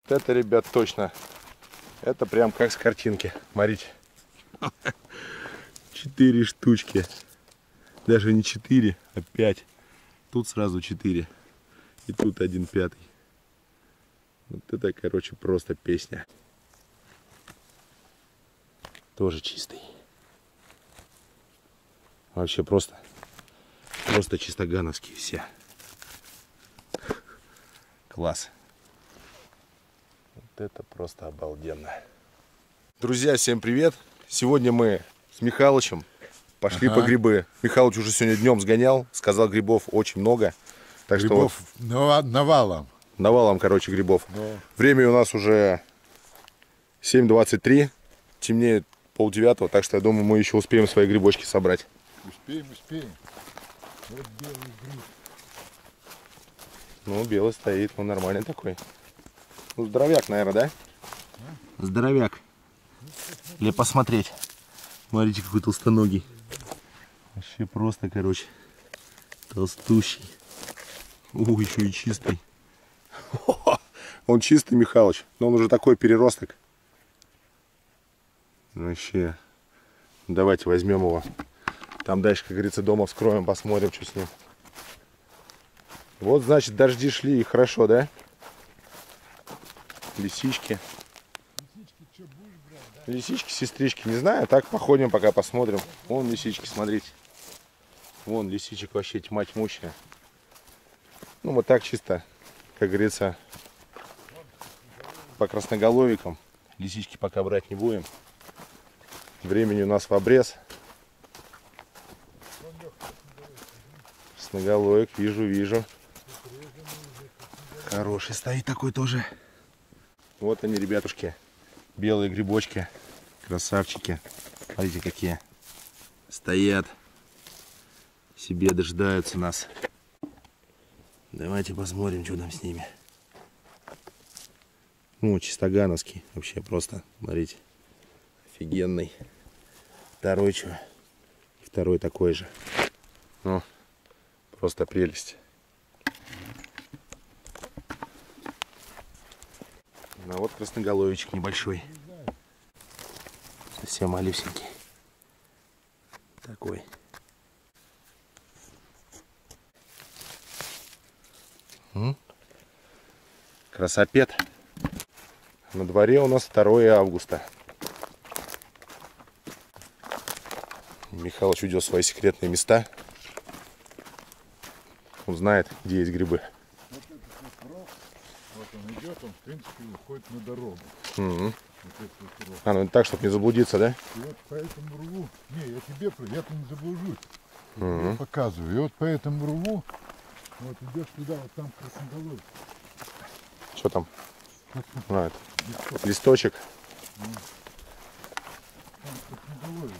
Это, ребят, точно. Это прям как с картинки. Смотрите. 4 штучки. Даже не 4, а 5. Тут сразу 4. И тут 1 пятый. Вот это, короче, просто песня. Тоже чистый. Вообще просто чистогановские все. Класс. Вот это просто обалденно. Друзья, всем привет. Сегодня мы с Михалычем пошли по грибы. Михалыч уже сегодня днем сгонял. Сказал, грибов очень много. Так грибов что навалом. Навалом, короче, грибов. Да. Время у нас уже 7:23. Темнеет 8:30. Так что я думаю, мы еще успеем свои грибочки собрать. Успеем. Вот белый гриб. Ну, белый стоит, ну нормальный такой. Ну, здоровяк, наверное, да? А? Здоровяк. Или посмотреть. Смотрите, какой толстоногий. Вообще просто, короче, толстущий. О, еще и чистый. Он чистый, Михалыч, но он уже такой переросток. Вообще. Давайте возьмем его. Там дальше, как говорится, дома вскроем, посмотрим, что с ним. Вот, значит, дожди шли, и хорошо, да? Лисички. Лисички, сестрички, не знаю, так походим, пока посмотрим. Вон лисички, смотрите. Вон лисичек вообще тьма тьмущая. Ну, вот так чисто, как говорится, по красноголовикам. Лисички пока брать не будем. Времени у нас в обрез. Красноголовик, вижу. Хороший стоит такой тоже. Вот они, ребятушки. Белые грибочки. Красавчики. Смотрите, какие. Стоят. Себе дожидаются нас. Давайте посмотрим, что там с ними. Ну, чистогановский. Вообще просто, смотрите. Офигенный. Второй что? Второй такой же. Ну, просто прелесть. Ну вот красноголовичек небольшой. Совсем малюсенький. Такой. Красопет. На дворе у нас 2 августа. Михалыч уйдет в свои секретные места. Он знает, где есть грибы. Вот этот ров, вот он идет, он в принципе выходит на дорогу. Вот вот ну так, чтобы не заблудиться, да? И вот по этому рву, я-то не заблужусь. Я показываю. И вот по этому рву, вот идешь туда, вот там красноголовик. Что там? А, это листочек. Там красноголовик.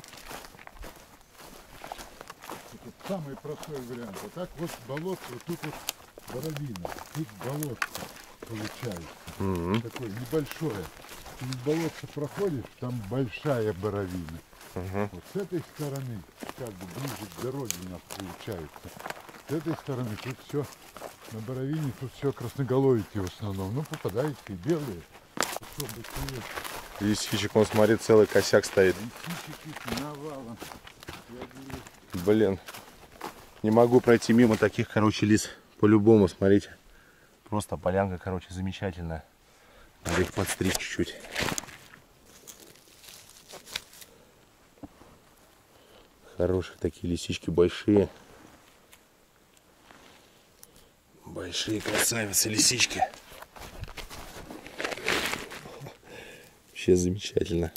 Это самый простой вариант. А так вот болото, вот тут вот боровина, тут болото получается. Такое небольшое. Ты в болото проходишь, там большая боровина. Вот с этой стороны, как бы ближе к дороге у нас получается. С этой стороны тут все на боровине, тут все красноголовики в основном. Ну, попадаются и белые. Лисичек, он, смотри, целый косяк стоит. Лисичек навалом. Блин. Не могу пройти мимо таких, короче, лис. По-любому, смотрите. Просто полянка, короче, замечательная. Надо их подстричь чуть-чуть. Хорошие такие лисички, большие. Большие красавицы лисички. Вообще замечательно.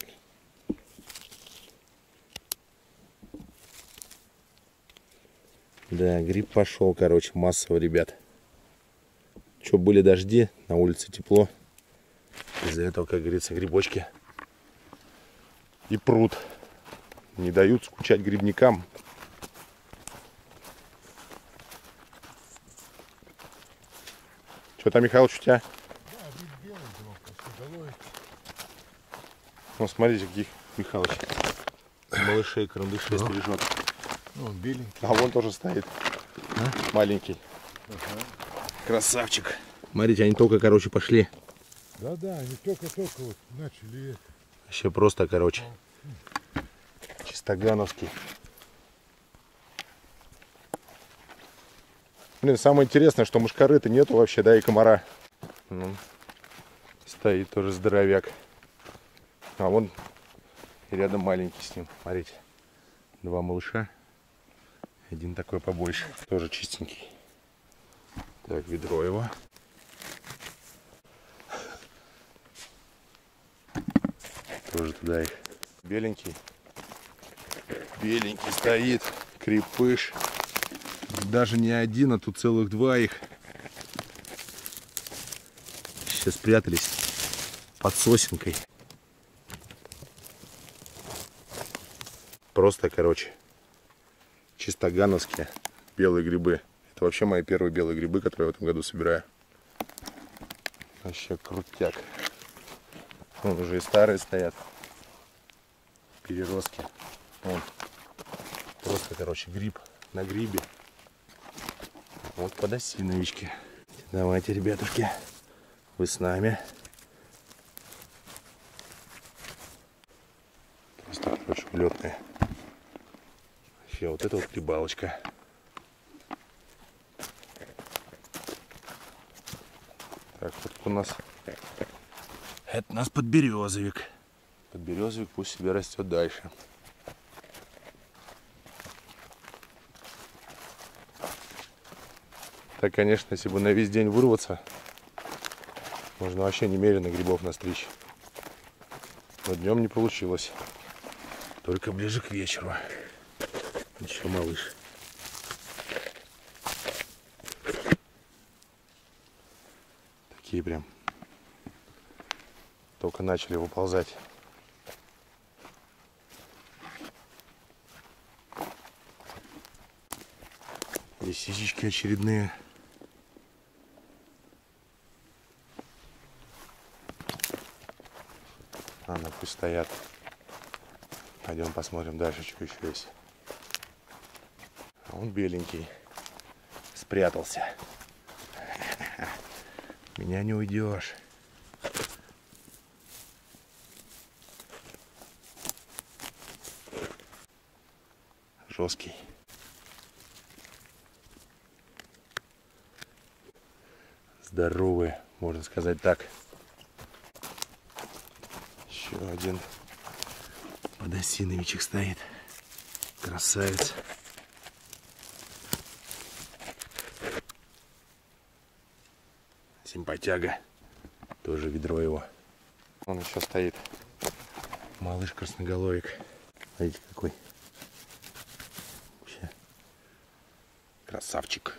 Да, гриб пошел, короче, массово, ребят. Что, были дожди, на улице тепло. Из-за этого, как говорится, грибочки и пруд. Не дают скучать грибникам. Что там, Михалыч, у тебя? Ну, смотрите, каких, Михалыч, малышей, карандышей стрижет. Он беленький. А вон тоже стоит. Маленький. Красавчик. Смотрите, они только, короче, пошли. Да-да, они только-только вот начали. Вообще просто, короче, чистогановский. Блин, самое интересное, что мошкары-то нету вообще, да, и комара. Ну, стоит тоже здоровяк. А вон и рядом маленький с ним. Смотрите, два малыша. Один такой побольше, тоже чистенький. Так, ведро его. Тоже туда их. Беленький. Беленький стоит. Крепыш. Даже не один, а тут целых два их. Сейчас спрятались под сосенкой. Просто, короче, чистогановские белые грибы. Это вообще мои первые белые грибы, которые я в этом году собираю. Вообще крутяк. Вон уже и старые стоят. Переростки. Вон. Просто, короче, гриб на грибе. Вот подосиновички. Давайте, ребятушки, вы с нами. Просто, короче, улетные. Вообще, вот это вот грибалочка. Так, вот у нас... Это у нас подберезовик. Подберезовик пусть себе растет дальше. Так, конечно, если бы на весь день вырваться, можно вообще немерено грибов настричь. Но днем не получилось. Только ближе к вечеру. Еще малыш. Такие прям. Только начали выползать. Лисички очередные. Ладно, пусть стоят. Пойдем посмотрим дальше, что еще есть. А он беленький. Спрятался. Меня не уйдешь. Жесткий. Здоровый, можно сказать так. Еще один подосиновичек стоит. Красавец. Симпатяга. Тоже ведро его. Он еще стоит. Малыш красноголовик. Смотрите, какой. Вообще. Красавчик.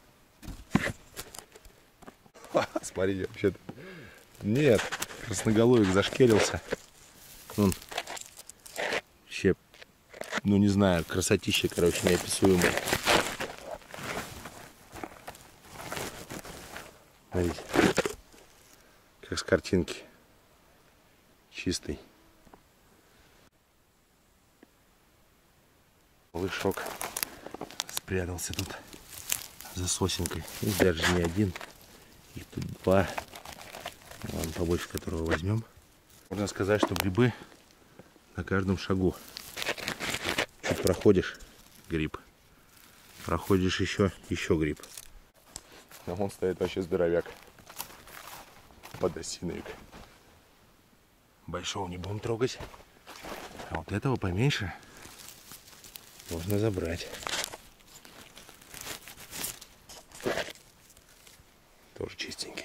Смотрите, вообще-то. Нет, красноголовик зашкерился. Он вообще, ну не знаю, красотища, короче, неописуемая. Смотрите, как с картинки. Чистый. Малышок спрятался тут за сосенкой. И даже не один. Их тут два. Ладно, побольше которого возьмем. Можно сказать, что грибы на каждом шагу. Чуть проходишь, гриб. Проходишь еще гриб. А он стоит вообще здоровяк. Подосиновик. Большого не будем трогать. А вот этого поменьше можно забрать. Тоже чистенький.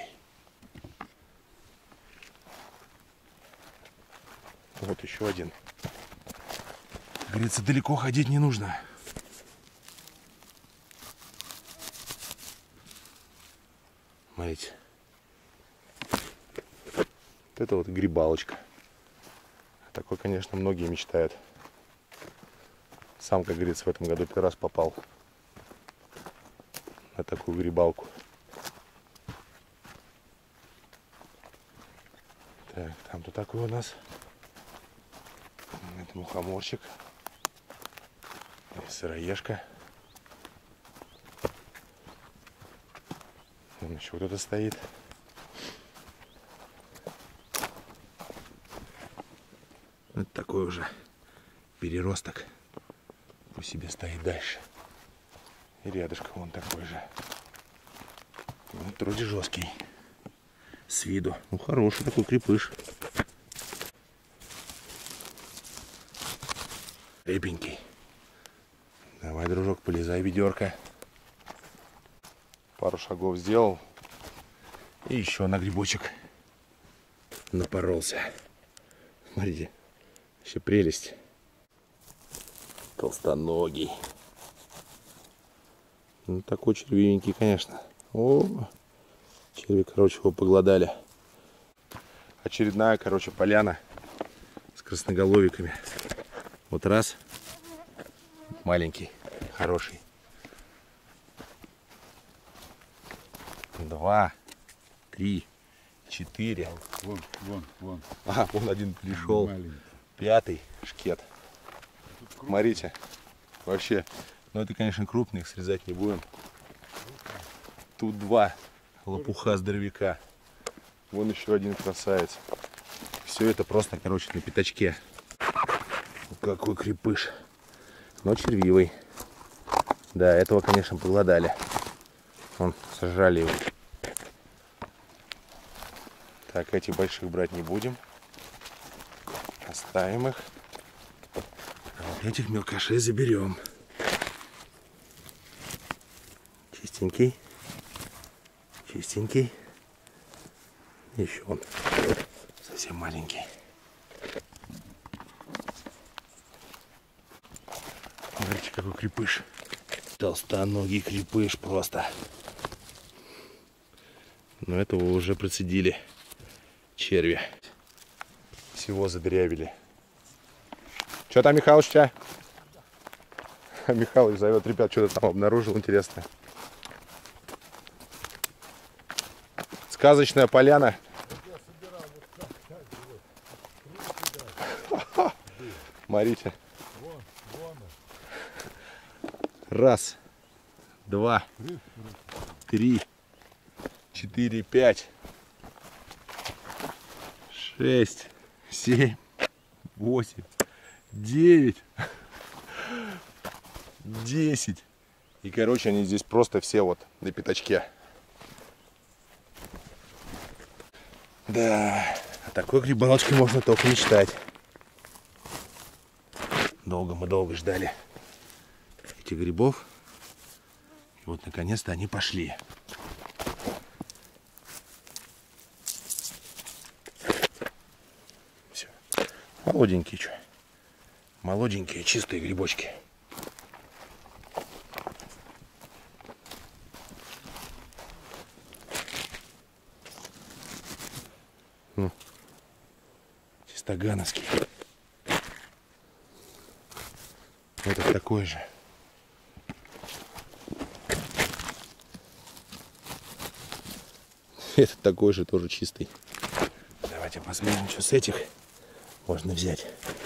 Вот еще один. Говорится, далеко ходить не нужно. Смотрите. Вот это вот грибалочка. Такой, конечно, многие мечтают. Сам, как говорится, в этом году первый раз попал на такую грибалку. Так, там тут такой у нас. Это мухоморчик. Сыроежка. Вон еще кто-то стоит. Это такой уже переросток. Пусть себе стоит дальше. И рядышком он такой же. Вот вроде жесткий. С виду. Ну, хороший такой крепыш. Репенький. Давай, дружок, полезай в ведерко. Пару шагов сделал. И еще на грибочек напоролся. Смотрите. Вообще прелесть. Толстоногий. Ну, такой червивенький, конечно. О, черви, короче, его поглодали. Очередная, короче, поляна с красноголовиками. Вот раз. Маленький, хороший. 2, 3, 4. Вон. Ага, вон один пришел. Маленький. 5 шкет. Смотрите. Вообще. Ну это, конечно, крупный, их срезать не будем. Тут 2 лопуха здоровяка. Вон еще один красавец. Все это просто, короче, на пятачке. Какой крепыш. Но червивый. Да, этого, конечно, поглодали. Вон, сожрали его. Так, этих больших брать не будем. Оставим их. А вот этих мелкашей заберем. Чистенький. Чистенький. Еще он совсем маленький. Смотрите, какой крепыш. Толстоногий крепыш просто. Но этого уже процедили черви. Всего задырявили. Что там, Михалыч, у тебя? Михалыч зовет, ребят, что-то там обнаружил интересное. Сказочная поляна. Смотрите. Раз, 2, 3, 4, 5, 6, 7, 8, 9, 10. И, короче, они здесь просто все вот на пятачке. Да, о такой грибалочке можно только мечтать. Долго мы ждали этих грибов. И вот наконец-то они пошли. Все. Молоденькие, что? Молоденькие, чистые грибочки. Ну, чистогановский. Этот такой же. Этот такой же, тоже чистый. Давайте посмотрим, что с этих можно взять.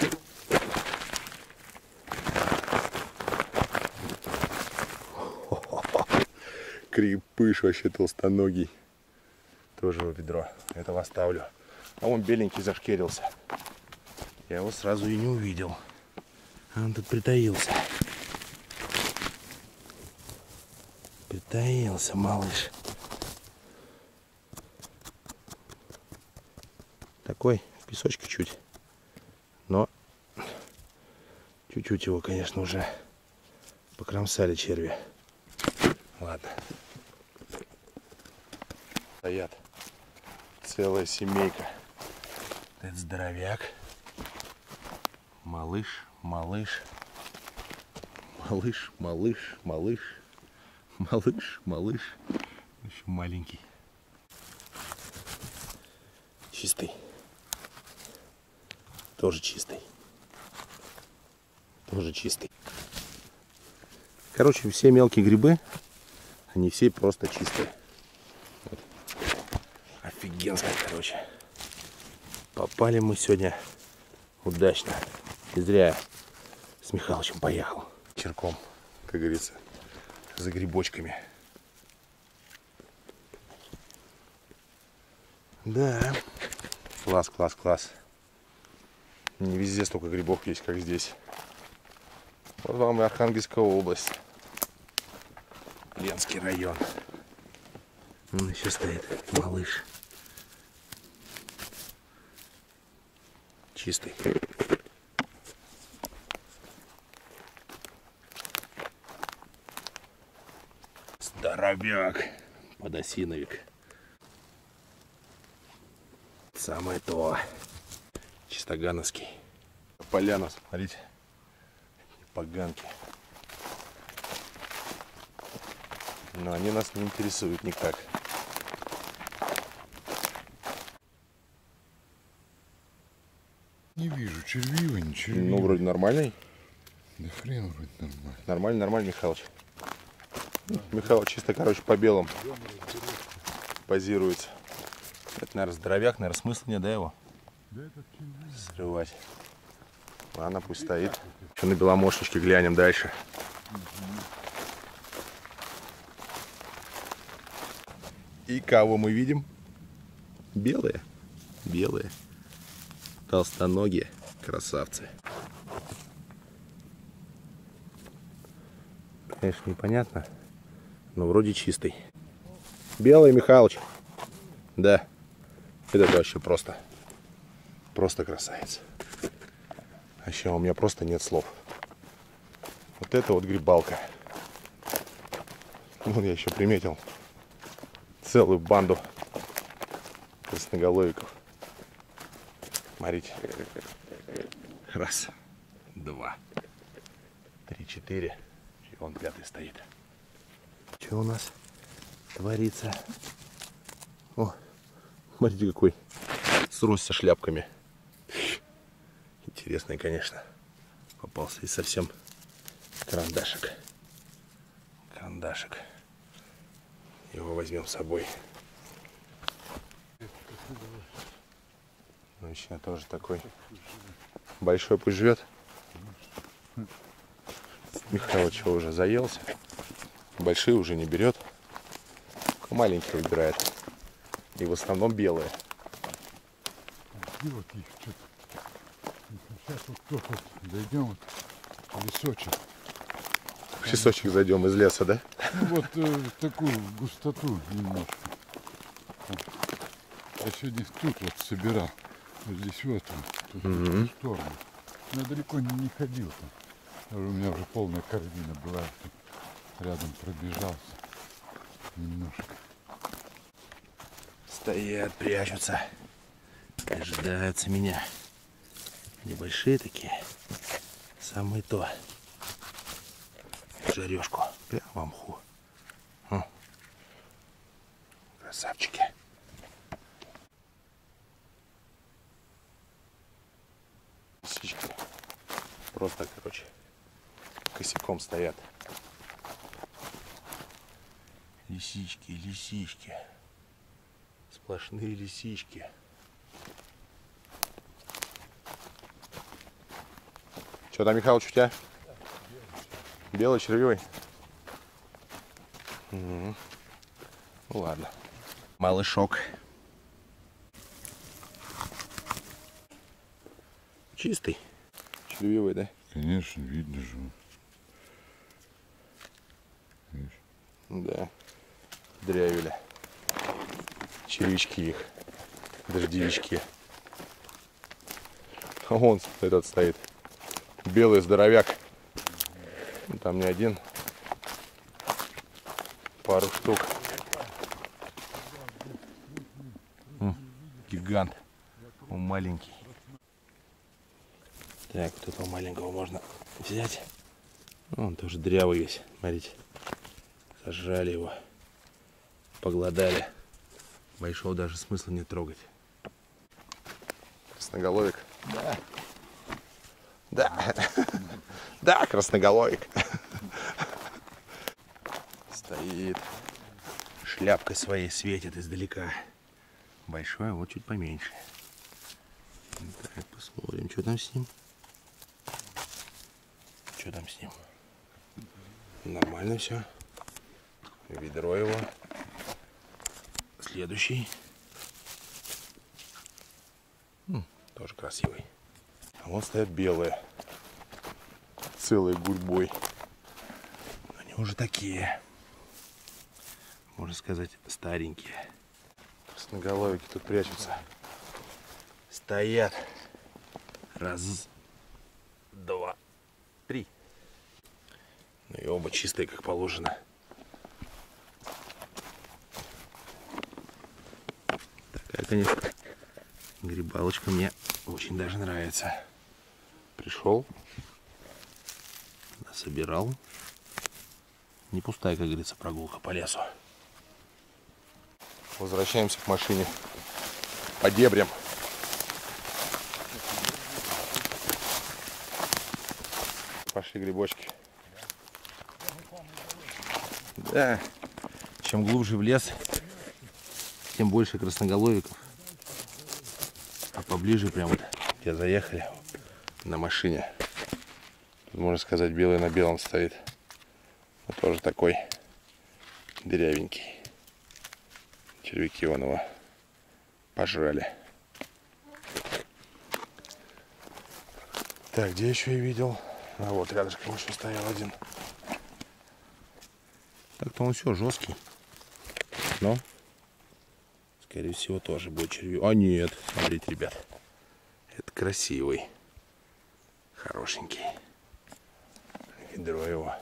Крепыш вообще толстоногий. Тоже в ведро. Этого оставлю. А он беленький зашкерился. Я его сразу и не увидел. Он тут притаился. Притаился, малыш. Такой в песочке чуть. Но чуть-чуть его, конечно, уже покромсали черви. Ладно. Стоят. Целая семейка. Это здоровяк. Малыш. Малыш, малыш, малыш, малыш, малыш, малыш. Еще маленький. Чистый. Тоже чистый. Тоже чистый. Короче, все мелкие грибы, они все просто чистые. Вот. Офигенски, короче. Попали мы сегодня удачно. И зря я с Михалычем поехал. Черком, как говорится, за грибочками. Да. Класс, класс, класс. Не везде столько грибов есть, как здесь. Вот вам и Архангельская область. Ленский район. Он еще стоит, малыш. Чистый. Здоровяк. Подосиновик. Самое то. Чистогановский. Поляна, смотрите. Поганки. Но они нас не интересуют никак. Не вижу червивый, не червивый. Ну, вроде нормальный. Да хрен вроде нормально. Нормально, нормально, Михалыч. Михалыч чисто, короче, по белым позируется. Это, наверное, здоровяк, наверное, смысла нет, да, его Да этот червивый. срывать. Ладно, пусть стоит. Еще на беломошечке глянем дальше. И кого мы видим? Белые. Белые. Толстоногие красавцы. Конечно, непонятно, но вроде чистый. Белый, Михалыч. Да. Это вообще просто красавец. Вообще у меня просто нет слов. Вот это вот грибалка. Вон я еще приметил целую банду красноголовиков. Смотрите. Раз, два, три, четыре. И вон пятый стоит. Что у нас творится? О, смотрите, какой срос со шляпками. Интересный, конечно. Попался и совсем карандашик. Карандашик. Его возьмем с собой. Мужчина тоже такой большой, пусть живет. Михалыч уже заелся. Большие уже не берет. Маленькие выбирает. И в основном белые. И вот их что-то. Сейчас вот только дойдем вот в лесочек. В лесочек зайдем из леса, да? Ну вот такую густоту немножко. Я сегодня тут вот собирал. Вот здесь вот, тут в эту сторону. Но я далеко не ходил там. У меня уже полная корзина была. Рядом пробежался немножко. Стоят, прячутся. Дожидаются меня. Небольшие такие. Самые то. Жарежку. Прямо в мху. Красавчики. Лисички. Просто, короче, косяком стоят. Лисички, лисички. Сплошные лисички. Что там, Михалыч, у тебя? Белый, червивый? Ну ладно. Малышок. Чистый. Червивый, да? Конечно, видно же. Видишь? Да. Дрявили. Червячки их. Дождевички. А вон этот стоит. Белый здоровяк. Там не один. Пару штук. Гигант. Он маленький. Так, вот этого маленького можно взять. Он тоже дрявый весь. Смотрите. Сожрали его. Погладали. Большого даже смысла не трогать. Красноголовик. Да. Да. Да, красноголовик. Стоит. Шляпкой своей светит издалека. Большой, а вот чуть поменьше. Так, посмотрим, что там с ним. Что там с ним? Нормально все. Ведро его. Следующий. Тоже красивый. А вон стоят белые. Целой гурьбой. Они уже такие, можно сказать, старенькие. Красноголовики тут прячутся. Стоят. Раз, два, три. Ну и оба чистые, как положено. Такая, конечно, грибалочка мне очень даже нравится. Пришел, насобирал. Не пустая, как говорится, прогулка по лесу. Возвращаемся к машине по дебрям. Пошли грибочки. Да, чем глубже в лес, тем больше красноголовиков. А поближе прям вот, где заехали на машине. Тут, можно сказать, белый на белом стоит. Но тоже такой дырявенький. Червяки вон его пожрали. Так, где еще я видел? А вот рядышком еще стоял один. Так-то он все жесткий. Но, скорее всего, тоже будет червяк. А нет, смотрите, ребят. Это красивый. Хорошенький. Ведро его.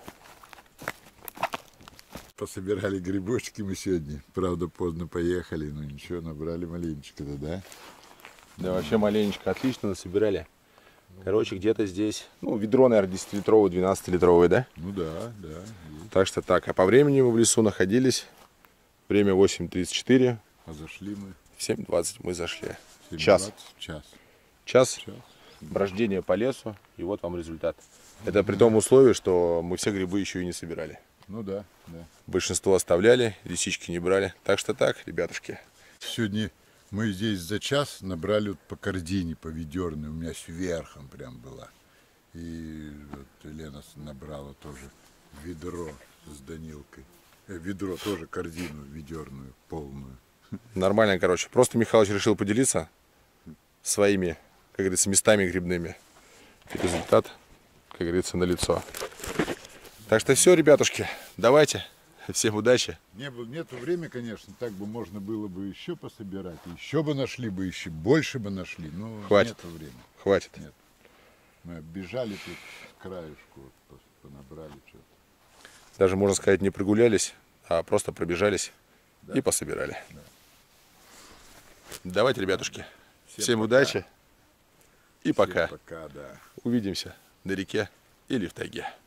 Пособирали грибочки мы сегодня. Правда, поздно поехали, но ничего, набрали маленечко-то, да? Да, вообще маленечко отлично насобирали. Короче, где-то здесь, ну, ведро, наверное, 10-литровое, 12-литровое, да? Ну да, да. Есть. Так что так. А по времени мы в лесу находились. Время 8:34. А зашли мы В 7:20 мы зашли. 7:20, Час. Час. Час Час. брождения по лесу. И вот вам результат. Это при том условии, что мы все грибы еще и не собирали. Ну да, да. Большинство оставляли, лисички не брали. Так что так, ребятушки. Сегодня мы здесь за час набрали вот по корзине, по ведерной. У меня с верхом прям была. И вот Елена набрала тоже ведро с Данилкой. Ведро тоже, корзину ведерную, полную. Нормально, короче. Просто Михалыч решил поделиться своими, как говорится, местами грибными. И результат, как говорится, налицо. Так что все, ребятушки, давайте. Всем удачи. Нету времени, конечно, так бы можно было бы еще пособирать, еще бы нашли бы, еще больше бы нашли, но Хватит. нету времени. Хватит. Нет. Мы оббежали тут с краешку, вот, понабрали что-то. Даже, можно сказать, не прогулялись, а просто пробежались, Да. и пособирали. Да. Давайте, ребятушки. Всем пока. удачи и пока. Всем пока, да. Увидимся на реке или в тайге.